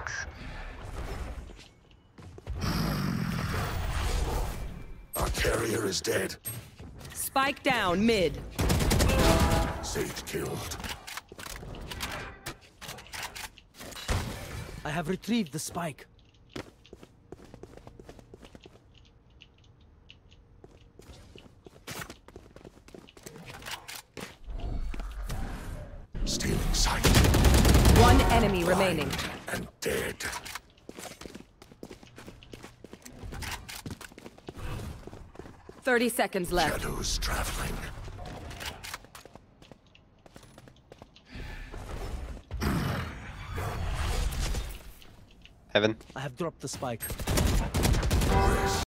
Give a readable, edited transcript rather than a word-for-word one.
Our carrier is dead. Spike down, mid. Sage killed. I have retrieved the spike. Stealing sight. One enemy remaining. And dead. Thirty seconds left. Shadows traveling. Heaven. I have dropped the spike.